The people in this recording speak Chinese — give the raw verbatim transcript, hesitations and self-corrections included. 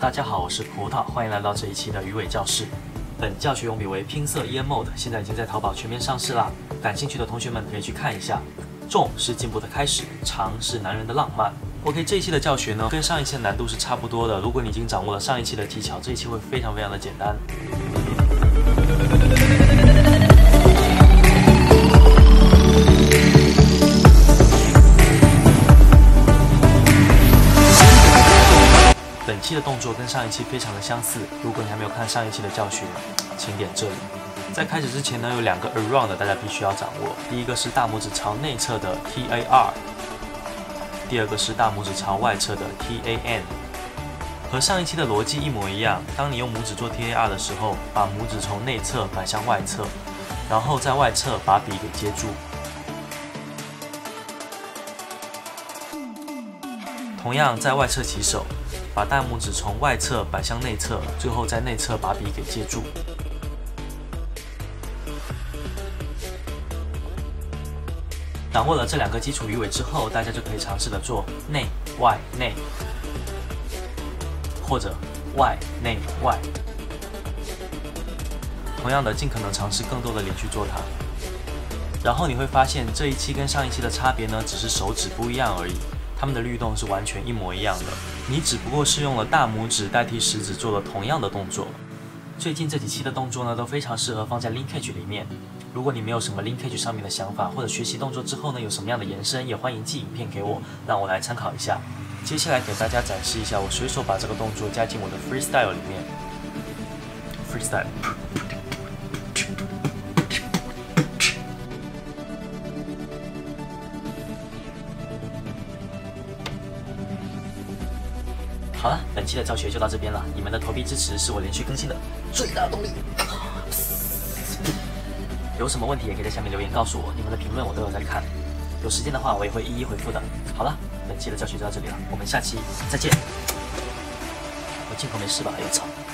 大家好，我是葡萄，欢迎来到这一期的鱼尾教室。本教学用笔为拼色 E N Mode， 现在已经在淘宝全面上市啦，感兴趣的同学们可以去看一下。重是进步的开始，长是男人的浪漫。OK， 这一期的教学呢，跟上一期的难度是差不多的。如果你已经掌握了上一期的技巧，这一期会非常非常的简单。本期的动作跟上一期非常的相似，如果你还没有看上一期的教学，请点这里。在开始之前呢，有两个 around 大家必须要掌握，第一个是大拇指朝内侧的 T A R， 第二个是大拇指朝外侧的 T A N。和上一期的逻辑一模一样，当你用拇指做 T A R 的时候，把拇指从内侧摆向外侧，然后在外侧把笔给接住。同样在外侧起手，把大拇指从外侧摆向内侧，最后在内侧把笔给接住。掌握了这两个基础鱼尾之后，大家就可以尝试的做内外内，或者外内外。同样的，尽可能尝试更多的连续做它。然后你会发现这一期跟上一期的差别呢，只是手指不一样而已。它们的律动是完全一模一样的，你只不过是用了大拇指代替食指做了同样的动作。最近这几期的动作呢，都非常适合放在 linkage 里面。如果你没有什么 linkage 上面的想法，或者学习动作之后呢，有什么样的延伸，也欢迎寄影片给我，让我来参考一下。接下来给大家展示一下，我随手把这个动作加进我的 freestyle 里面。freestyle。好了，本期的教学就到这边了。你们的投币支持是我连续更新的最大动力。有什么问题也可以在下面留言告诉我，你们的评论我都有在看。有时间的话，我也会一一回复的。好了，本期的教学就到这里了，我们下期再见。我镜头没事吧？哎呦操！